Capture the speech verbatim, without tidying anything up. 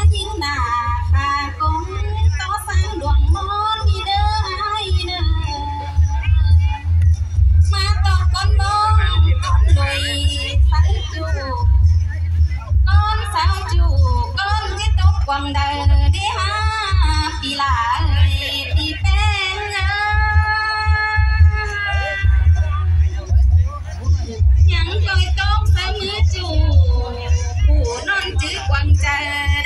ยิงหน้าขากงต่อสร้างดวงมอนมีเด้อไอ้เด้อมาต่อก้อนน้องก้อนลุยสาวจูก้อนสาวจูก้อนที่ตกกวางเด้อดีฮาปีลาเอ้ยปีแป้งนะยังคอยตกใส่มือจูผู้นอนจื้อกวางเจอ